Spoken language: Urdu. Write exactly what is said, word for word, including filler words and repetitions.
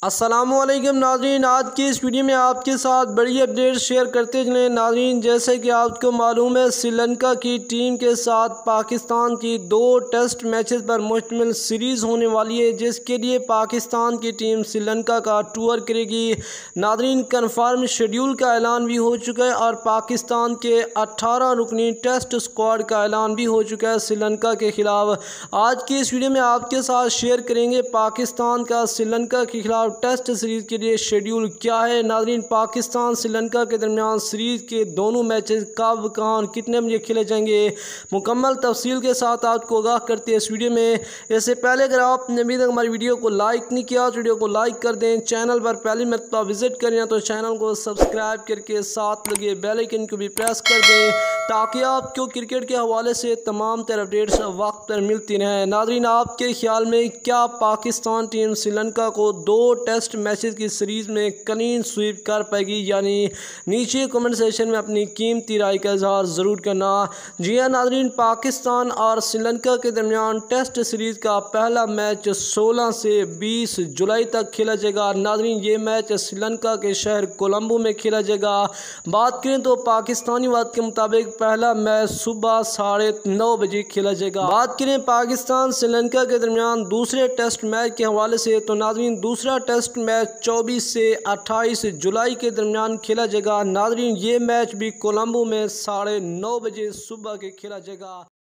السلام علیکم ناظرین، آج کی اس ویڈیو میں آپ کے ساتھ بڑی اپڈیٹ شیئر کرتے چلیں ناظرین۔ جیسے کہ آپ کو معلوم ہے، سری لنکا کی ٹیم کے ساتھ پاکستان کی دو ٹیسٹ میچز پر مشتمل سیریز ہونے والی ہے، جس کے لیے پاکستان کی ٹیم سری لنکا کا ٹور کرے گی ناظرین۔ کنفرم شیڈول کا اعلان بھی ہو چکا ہے اور پاکستان کے اٹھارہ رکنی ٹیسٹ اسکواڈ کا اعلان بھی ہو چکا ہے سری لنکا کے خلاف۔ آج کی اس ویڈیو میں آپ کے ساتھ شیئر کریں گے پاکستان کا سری لنکا کے خلاف ٹیسٹ سیریز کے لیے شیڈول کیا ہے ناظرین۔ پاکستان سری لنکا کے درمیان سیریز کے دونوں میچز کب کہاں اور کتنے بجے کھیلے جائیں گے، مکمل تفصیل کے ساتھ آپ کو آگاہ کرتے ہیں اس ویڈیو میں۔ اس سے پہلے اگر آپ نے ابھی تک ہماری ویڈیو کو لائک نہیں کیا تو ویڈیو کو لائک کر دیں، چینل پر پہلی مرتبہ وزٹ کریں تو چینل کو سبسکرائب کر کے ساتھ لگے بیل آئیکن کو بھی پریس کر دیں تاکہ آپ کو کرکٹ کے حوالے سے تمام تر اپڈیٹس وقت پر ملتی رہیں ناظرین۔ آپ کے خیال میں کیا پاکستان ٹیم سری لنکا کو دو ٹیسٹ میچز کی سیریز میں کلین سویپ کر پائے گی؟ یعنی نیچے کمنٹ سیکشن میں اپنی قیمتی رائے کا اظہار ضرور کرنا۔ جی ہاں ناظرین، پاکستان اور سری لنکا کے درمیان ٹیسٹ سیریز کا پہلا میچ سولہ سے بیس جولائی تک کھیلا جائے گا ناظرین۔ یہ میچ سری لنکا کے شہر کولمبو میں کھیلا جائے گا۔ بات کریں تو پاکستانی وقت کے مطابق پہلا میچ صبح ساڑھے نو بجے کھیلا جائے گا۔ بات کریں پاکستان سری لنکا کے درمیان دوسرے ٹیسٹ میچ کے حوالے سے تو ناظرین دوسرا ٹیسٹ میچ چوبیس سے اٹھائیس جولائی کے درمیان کھیلا جائے گا ناظرین۔ یہ میچ بھی کولمبو میں ساڑھے نو بجے صبح کے کھیلا جائے گا۔